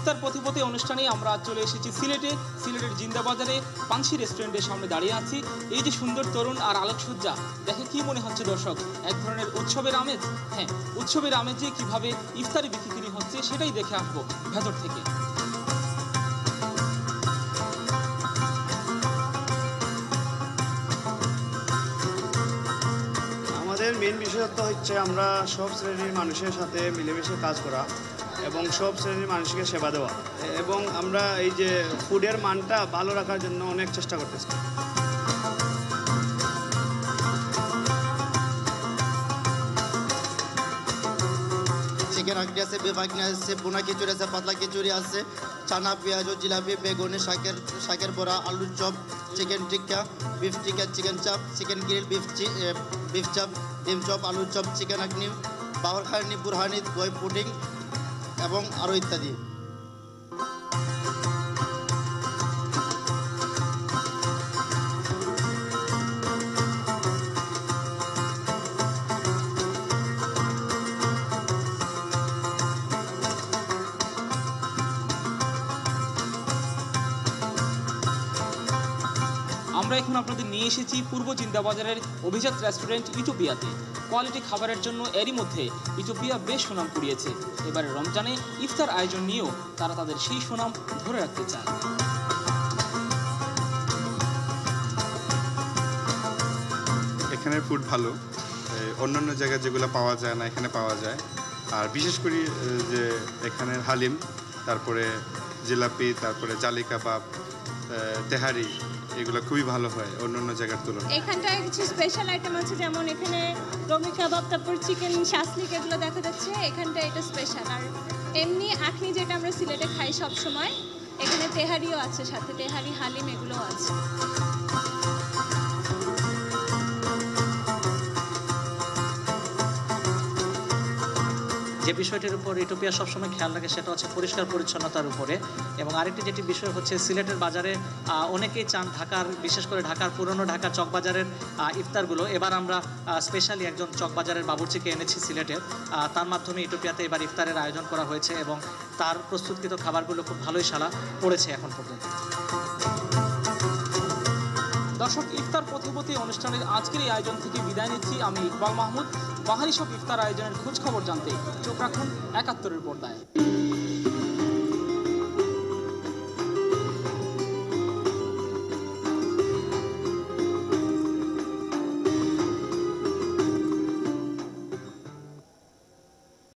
ইফতার পথে অনুষ্ঠানে আমরা চলে এসেছি সিলেটের জিন্দাবাজারে পানসি রেস্টুরেন্টের সামনে দাঁড়িয়ে আছি। এই যে সুন্দর তরুণ আর আলোকসজ্জা দেখে কি মনে হচ্ছে দর্শক? এক ধরনের উৎসবের আমেজ। হ্যাঁ, উৎসবের আমেজে কিভাবে ইফতারি বিক্রি হচ্ছে সেটাই দেখে আসবো ভেতর থেকে। আমাদের মেন বিষয়ত্ব হচ্ছে আমরা সব শ্রেণীর মানুষের সাথে মিলেমিশে কাজ করা এবং সব শ্রেণীর মানুষকে সেবা দেওয়া, এবং আমরা এই যে ফুডের মানটা ভালো রাখার জন্য অনেক চেষ্টা করতেছি। চিকেন আঁকড়ি আছে, বেফ আঁকড়ি আছে, বোনা খিচুড়ি আছে, পাতলা খিচুড়ি আছে, চানা, পেঁয়াজ, জিলাপি, বেগুনি, শাকের বড়া, আলুর chop, chicken tikka, beef tikka, chicken chaap, chicken grill, beef chaap, ডিম চপ, আলুর চপ, চিকেন আঁকড়ি, বাবর খারনি, বুরহানি, দই পুডিং এবং আরও ইত্যাদি। আমরা এখন আপনাদের নিয়ে এসেছি পূর্ব জিন্দাবাজারের অভিজাত রেস্টুরেন্ট ইটোপিয়াতে। কোয়ালিটি খাবারের জন্য এরই মধ্যে ইটোপিয়া বেশ সুনাম কুড়িয়েছে। এবারে রমজানে ইফতার আয়োজন নিয়েও তারা তাদের সেই সুনাম ধরে রাখতে চায়। এখানের ফুড ভালো, অন্যান্য জায়গায় যেগুলো পাওয়া যায় না এখানে পাওয়া যায়। আর বিশেষ করে যে এখানের হালিম, তারপরে জিলাপি, তারপরে জালি কাবাব, তেহারি, এগুলো খুবই ভালো হয় অন্যান্য জায়গার তুলনায়। এখানটায় কিছু স্পেশাল আইটেম আছে, যেমন এখানে রমি কাবাব, তারপর চিকেন শাসলিক, এগুলো দেখা যাচ্ছে। এখানটা এটা স্পেশাল। আর এমনি আখনি যেটা আমরা সিলেটে খাই সব সময়, এখানে তেহারিও আছে, সাথে তেহারি, হালিম এগুলোও আছে। যে বিষয়টির উপর ইটোপিয়া সবসময় খেয়াল রাখে সেটা হচ্ছে পরিষ্কার পরিচ্ছন্নতার উপরে। এবং আরেকটি যেটি বিষয় হচ্ছে সিলেটের বাজারে অনেকেই চান ঢাকার, বিশেষ করে ঢাকার পুরনো ঢাকার চকবাজারের ইফতারগুলো। এবার আমরা স্পেশালি একজন চকবাজারের বাবুর্চিকে এনেছি সিলেটের, তার মাধ্যমে ইটোপিয়াতে এবার ইফতারের আয়োজন করা হয়েছে এবং তার প্রস্তুতকৃত খাবারগুলো খুব ভালোই সাড়া পড়েছে এখন পর্যন্ত। দর্শক, ইফতার পথে অনুষ্ঠানের আজকের এই আয়োজন থেকে বিদায় নিচ্ছি আমি ইকবাল মাহমুদ। বাহারি সব ইফতার আয়োজনের খোঁজ খবর জানতে চোখ রাখুন ৭১-এর পর্দায়।